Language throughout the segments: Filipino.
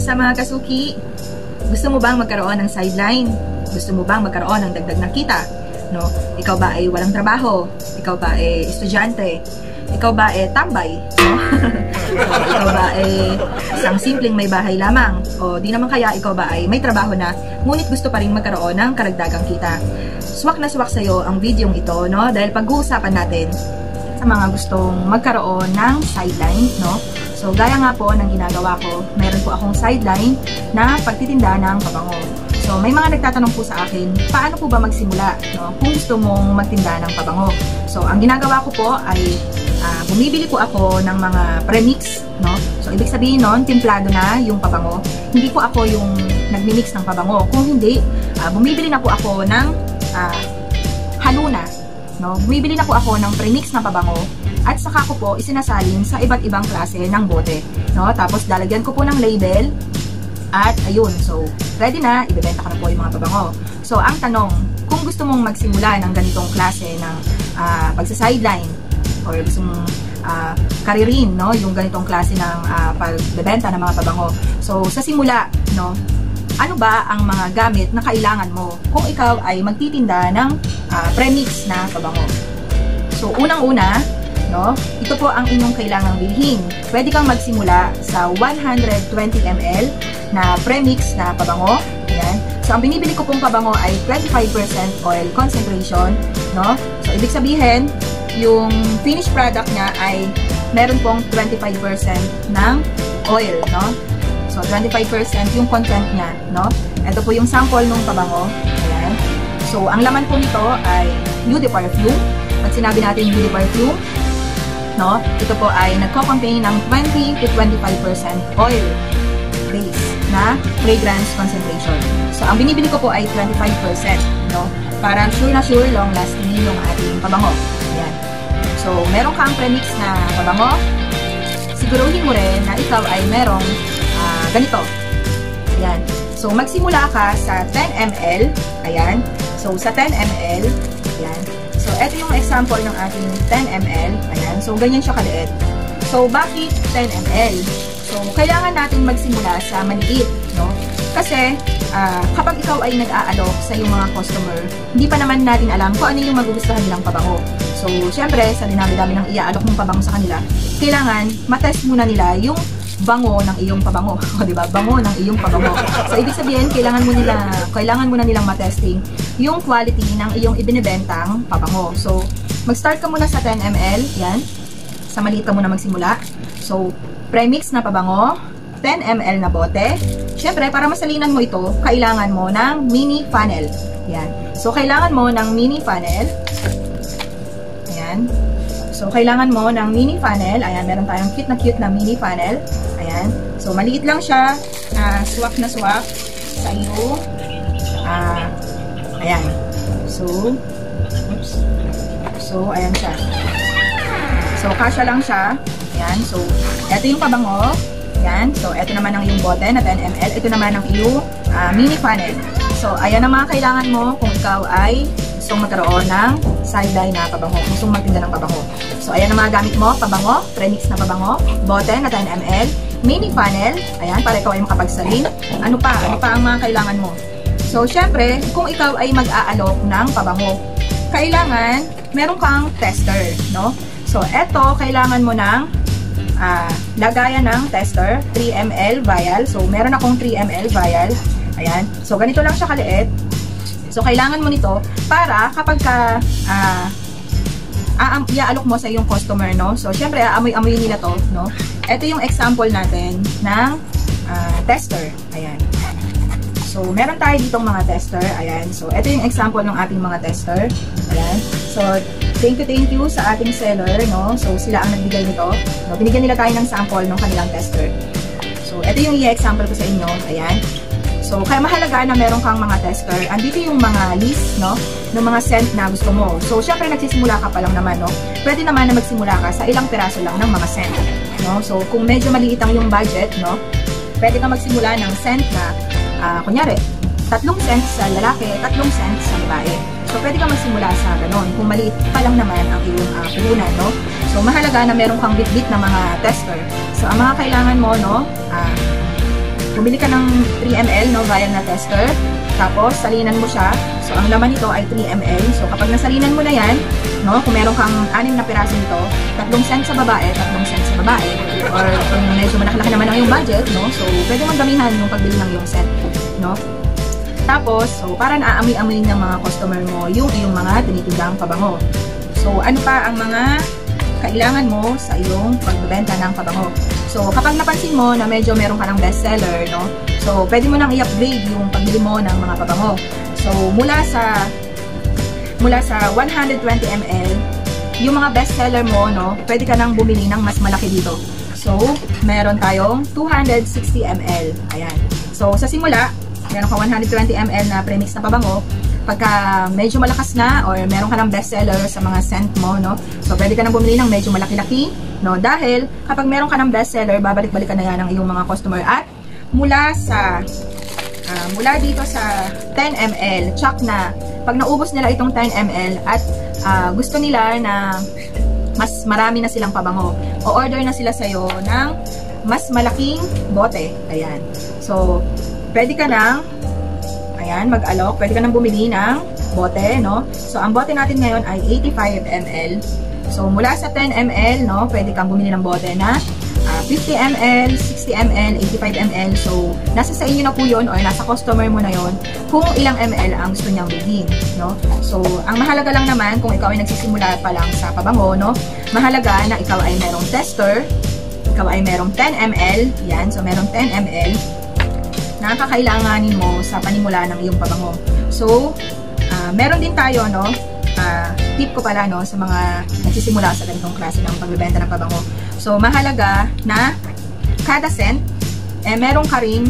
Kamusta mga kasuki? Gusto mo bang magkaroon ng sideline? Gusto mo bang magkaroon ng dagdag ng kita? No? Ikaw ba ay walang trabaho? Ikaw ba ay estudyante? Ikaw ba ay tambay? No? Ikaw ba ay isang simpleng may bahay lamang? O di naman kaya ikaw ba ay may trabaho na ngunit gusto pa rin magkaroon ng karagdagang kita? Swak na swak sa'yo ang videong ito, no? Dahil pag-uusapan natin sa mga gustong magkaroon ng sideline, no? So, gaya nga po ng ginagawa ko, meron po akong sideline na pagtitinda ng pabango. So, may mga nagtatanong po sa akin, paano po ba magsimula, no? Kung gusto mong magtinda ng pabango. So, ang ginagawa ko po ay bumibili po ako ng mga premix, no? So, ibig sabihin nun, timplado na yung pabango. Hindi po ako yung nagmi-mix ng pabango. Kung hindi, bumibili na po ako ng haluna, no? Bumibili na po ako ng premix na pabango at saka ko po isinasalin sa iba't ibang klase ng bote, no? Tapos lalagyan ko po ng label at ayun, so ready na, ibebenta ko na po yung mga pabango. So ang tanong, kung gusto mong magsimula ng ganitong klase ng pagsa-sideline or gusto mong karirin, no, yung ganitong klase ng pagbebenta ng mga pabango. So sa simula, no, ano ba ang mga gamit na kailangan mo kung ikaw ay magtitinda ng premix na pabango? So unang-una, no, ito po ang inyong kailangang bilhin. Pwede kang magsimula sa 120 ml na premix na pabango. Ayan. So ang binibili ko pong pabango ay 25% oil concentration, no? So ibig sabihin, yung finished product niya ay meron pong 25% ng oil, no? So 25% yung content niya, no? Ito po yung sample ng pabango. Ayan. So ang laman po nito ay eau de parfum. Pag sinabi natin eau de parfum, no, ito po ay nagko-contain ng 20 to 25% oil base na fragrance concentration. So, ang binibili ko po ay 25%, no, para sure na sure long lasting yung ating pabango. Ayan. So, meron kang premix na pabango, siguruhin mo rin na ikaw ay merong ganito. Ayan. So, magsimula ka sa 10 ml. Ayan. So, sa 10 ml, ayan. So, ito yung example ng ating 10 ml. Ayan. So, ganyan siya kaliit. So, bakit 10 ml? So, kailangan natin magsimula sa maliit, no? Kasi, kapag ikaw ay nag-aalok sa iyong mga customer, hindi pa naman natin alam kung ano yung magugustuhan nilang pabango. So, syempre, sa dinami-dami ng iaalok ng pabango sa kanila, kailangan matest muna nila yung bango ng iyong pabango. O, diba? Bango ng iyong pabango. So, ibig sabihin, kailangan mo na nilang matesting yung quality ng iyong ibinibentang pabango. So, mag-start ka muna sa 10 ml. Yan. Sa maliit ka muna magsimula. So, premix na pabango, 10 ml na bote. Siyempre, para masalinan mo ito, kailangan mo ng mini funnel. Yan. So, kailangan mo ng mini funnel. Ayan. So, kailangan mo ng mini funnel. Ayan, meron tayong cute na mini funnel. Ayan. So, maliit lang siya. Swak na swak sa iyo. Ayan. So, oops. So, ayan siya. So, kasya lang siya. Ayan. So, ito yung pabango. Ayan. So, ito naman ang iyong bote na 10 ml. Ito naman ang iyong mini funnel. So, ayan ang mga kailangan mo kung ikaw ay gustong magkaroon ng sideline na pabango. Gustong magtinda ng pabango. So, ayan ang mga gamit mo. Pabango, premix na pabango, bote na 10 ml, mini funnel. Ayan, para ikaw ay makapagsalin. Ano pa? Ano pa ang mga kailangan mo? So, syempre, kung ikaw ay mag-aalok ng pabango, kailangan meron kang tester, no? So, eto, kailangan mo ng lagayan ng tester, 3 ml vial. So, meron akong 3 ml vial. Ayan. So, ganito lang siya kaliit. So, kailangan mo nito para kapag ka iaalok mo sa iyong customer, no? So, syempre, aamoy-amoy nila to, no? Ito yung example natin ng tester. Ayan. So, meron tayo ditong mga tester. Ayan. So, ito yung example ng ating mga tester. Ayan. So, thank you sa ating seller, no? So, sila ang nagbigay nito. No? Binigyan nila tayo ng sample ng kanilang tester. So, ito yung i-example ko sa inyo. Ayan. So, kaya mahalaga na meron kang mga tester. Andito yung mga list, no? Ng mga scent na gusto mo. So, syempre, nagsisimula ka pa lang naman, no? Pwede naman na magsimula ka sa ilang piraso lang ng mga scent, no? So, kung medyo maliit ang yung budget, no? Pwede ka magsimula ng scent na, kunyari, 3 cents sa lalaki, 3 cents sa babae. So, pwede ka magsimula sa ganon. Kung maliit pa lang naman ang iyong puhunan, no? So, mahalaga na meron kang bit-bit na mga tester. So, ang mga kailangan mo, no? bumili ka ng 3 ml, no, vial na tester. Tapos, salinan mo siya. So, ang laman nito ay 3 ml. So, kapag nasalinan mo na yan, no, kung meron kang 6 na piraso nito, 3 cents sa babae, 3 cents sa babae. Or kung medyo malaki-laki naman ang iyong budget, no, so, pwede mong damihan yung pagbili ng iyong scent, no. Tapos, so, para naaamoy-amoy ng mga customer mo yung iyong mga tinitindang pabango. So, ano pa ang mga kailangan mo sa iyong pagbebenta ng pabango? So, kapag napansin mo na medyo meron ka ng bestseller, no? So, pwede mo nang i-upgrade yung pagbili mo ng mga pabango. So, mula sa 120 ml, yung mga bestseller mo, no? Pwede ka nang bumili ng mas malaki dito. So, meron tayong 260 ml. Ayan. So, sa simula, meron ka 120 ml na premix na pabango. Pagka medyo malakas na or meron ka ng bestseller sa mga scent mo, no? So, pwede ka nang bumili ng medyo malaki-laki, no? Dahil, kapag meron ka ng bestseller, babalik-balikan na yan ng iyong mga customer. At, mula dito sa 10 ml, check na, pag naubos nila itong 10 ml at gusto nila na mas marami na silang pabango, o-order na sila sa'yo ng mas malaking bote. Ayan. So, pwede ka nang mag-alok, pwede ka nang bumili ng bote, no? So, ang bote natin ngayon ay 85 ml. So, mula sa 10 ml, no, pwede kang bumili ng bote na 50 ml, 60 ml, 85 ml. So, nasa sa inyo na po yun or nasa customer mo na yun kung ilang ml ang gusto niyang bilhin, no? So, ang mahalaga lang naman kung ikaw ay nagsisimula pa lang sa pabango, no? Mahalaga na ikaw ay merong tester, ikaw ay merong 10 ml, yan. So, merong 10 ml na kakailanganin mo sa panimula ng iyong pabango. So, meron din tayo, no, tip ko pala, no, sa mga nagsisimula sa ganitong klase ng pagbebenta ng pabango. So, mahalaga na kada scent, meron ka rin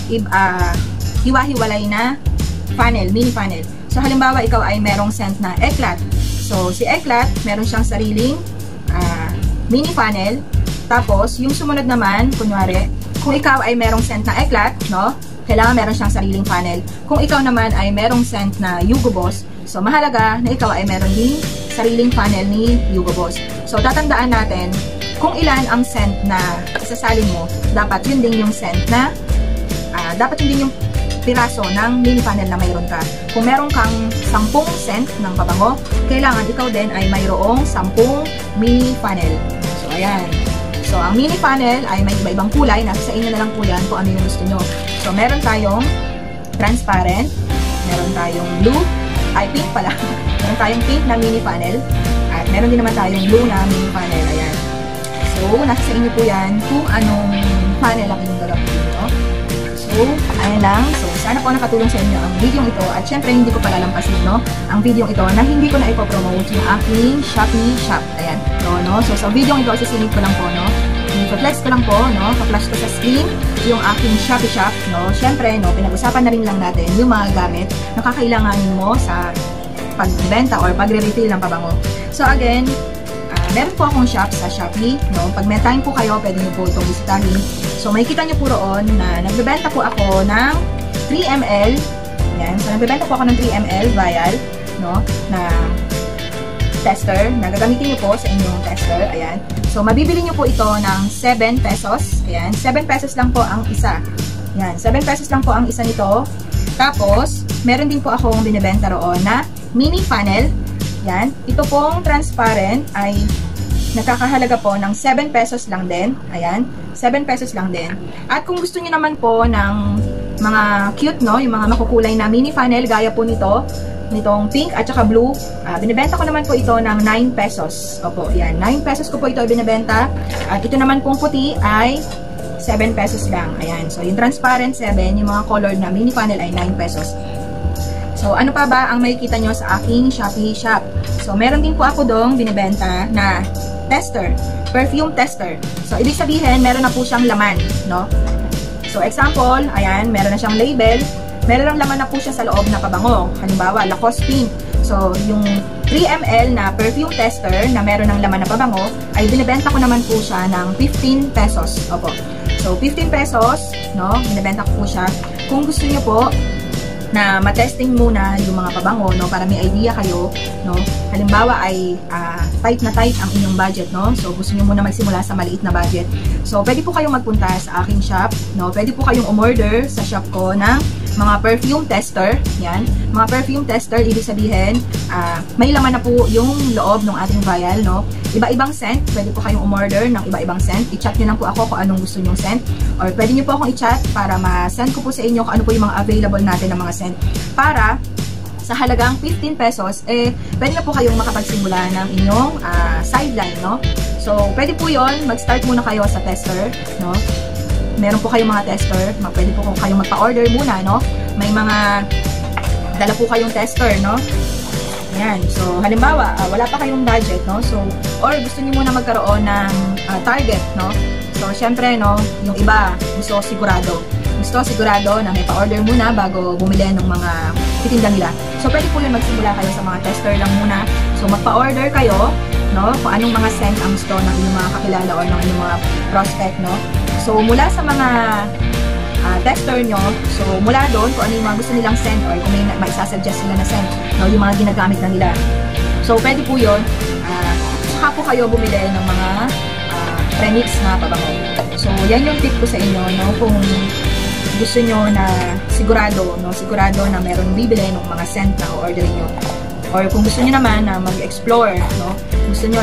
hiwa-hiwalay na funnel, mini funnel. So, halimbawa, ikaw ay merong scent na Eclat. So, si Eclat, meron siyang sariling mini funnel. Tapos, yung sumunod naman, kunwari, kung ikaw ay merong scent na Eclat, no, kailangan meron siyang sariling funnel. Kung ikaw naman ay merong scent na Hugo Boss, so mahalaga na ikaw ay meron din sariling funnel ni Hugo Boss. So tatandaan natin, kung ilan ang scent na isasalin mo, dapat yun din yung scent na, dapat yun din yung piraso ng mini funnel na mayroon ka. Kung meron kang 10 scent ng pabango, kailangan ikaw din ay mayroong 10 mini funnel. So ayan. So, ang mini funnel ay may iba-ibang kulay. Nasa sa inyo na lang po yan kung ano yung gusto nyo. So, meron tayong transparent. Meron tayong blue. Ay, pink pala. Meron tayong pink na mini funnel. At meron din naman tayong blue na mini funnel. Ayan. So, nasa sa inyo po yan kung anong funnel ang inyong gagawin. No? So, ayan lang. So, sana po nakatulong sa inyo ang video ito. At syempre, hindi ko palalampasin, no, ang video ito na hindi ko na ipopromote yung aking Shopee shop. Ayan. No? So, sa video ito, sisingit ko lang po, no? I-flex ko lang po, no? Pa-flash ko sa screen yung aking Shopee shop, no? Syempre, no, pinag-usapan na rin lang natin yung mga gamit na kakailanganin mo sa pagbenta or pagre-refill ng pabango. So, again, meron po akong shop sa Shopee, no? Pag may time po kayo, pwede nyo po itong bisitahin. So, makikita nyo po roon na nagbebenta po ako ng 3 ml. Yan. So, nagbebenta po ako ng 3 ml vial, no? Na tester na gagamitin nyo po sa inyong tester. Ayan. So, mabibili nyo po ito ng 7 pesos. Ayan. 7 pesos lang po ang isa. Ayan. 7 pesos lang po ang isa nito. Tapos, meron din po akong binibenta roon na mini funnel. Ayan. Ito pong transparent ay nakakahalaga po ng 7 pesos lang din. Ayan. 7 pesos lang din. At kung gusto nyo naman po ng mga cute, no? Yung mga makukulay na mini funnel, gaya po nitong pink at saka blue. Binibenta ko naman po ito ng 9 pesos. Opo, yan. 9 pesos ko po ito binibenta. At ito naman pong puti ay 7 pesos lang. Ayan. So, yung transparent 7, yung mga colored na mini funnel ay 9 pesos. So, ano pa ba ang makikita nyo sa aking Shopee shop? So, meron din po ako dong binibenta na tester. Perfume tester. So, ibig sabihin, meron na po siyang laman, no? So, example, ayan, meron na siyang label. Meron laman na po siya sa loob na pabango. Halimbawa, Lacoste Pink. So, yung 3 ml na perfume tester na meron ng laman na pabango, ay binibenta ko naman po siya ng 15 pesos. Opo. So, 15 pesos, no? Binibenta ko po siya. Kung gusto niyo po, na matesting muna yung mga pabango, no, para may idea kayo, no. Halimbawa ay tight na tight ang inyong budget, no. So gusto niyo muna magsimula sa maliit na budget. So pwede po kayong magpunta sa aking shop, no. Pwede po kayong umorder sa shop ko ng mga perfume tester. Yan, mga perfume tester, ibig sabihin may laman na po yung loob ng ating vial, no. Iba-ibang scent, pwede po kayong umorder ng iba-ibang scent. I-chat nyo lang po ako kung anong gusto nyong scent, or pwede nyo po akong i-chat para ma-send ko po sa inyo kung ano po yung mga available natin ng mga scent. Para sa halagang 15 pesos, pwede na po kayong makapagsimula ng inyong sideline, no. So pwede po yon, mag-start muna kayo sa tester, no. Meron po kayong mga tester, pwede po kayong magpa-order muna, no. May mga dala po kayong tester, no. Yan. So, halimbawa, wala pa kayong budget, no? So, or gusto niyo muna magkaroon ng target, no? So, syempre, no, yung iba, gusto sigurado na may pa-order muna bago bumili ng mga titinda nila. So, pwede po yun magsimula kayo sa mga tester lang muna. So, magpa-order kayo, no? Kung anong mga scent ang gusto ng inyong mga kakilala or ng inyong mga prospect, no? So, mula sa mga tester nyo, so mula doon kung ano yung mga gusto nilang scent or kung may isasuggest sila na scent, no, yung mga ginagamit na nila. So pwede po yun, saka po kayo bumili ng mga premix na pabango. So yan yung tip ko sa inyo, no, kung gusto nyo na sigurado na meron bibili ng mga scent na o-order nyo, or kung gusto nyo naman na mag-explore, no, gusto nyo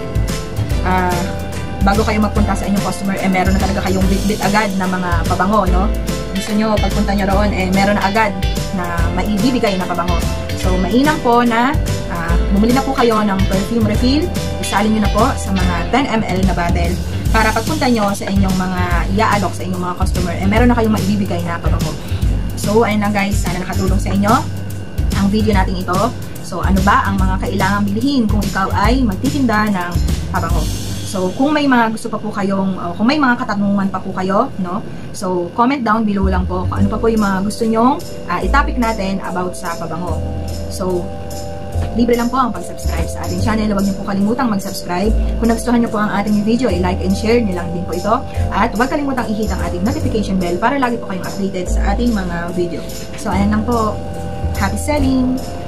bago kayo magpunta sa inyong customer, meron na talaga kayong bit-bit agad na mga pabango, no? Gusto nyo, pagpunta nyo roon, meron na agad na maibibigay na pabango. So, mainam po na bumili na po kayo ng perfume refill, isalin nyo na po sa mga 10 ml na bottle para pagpunta nyo sa inyong mga i-aalok sa inyong mga customer, meron na kayong maibibigay na pabango. So, ayun lang guys, sana nakatulong sa inyo ang video natin ito. So, ano ba ang mga kailangang bilhin kung ikaw ay magtitinda ng pabango? So, kung may mga gusto pa po kayong, kung may mga katanungan pa po kayo, no? So, comment down below lang po kung ano pa po yung mga gusto nyong i-topic natin about sa pabango. So, libre lang po ang pag-subscribe sa ating channel. Huwag niyo po kalimutang mag-subscribe. Kung nagustuhan niyo po ang ating video, i-like and share niyo lang din po ito. At huwag kalimutang i-hit ang ating notification bell para lagi po kayong updated sa ating mga video. So, ayan lang po. Happy selling!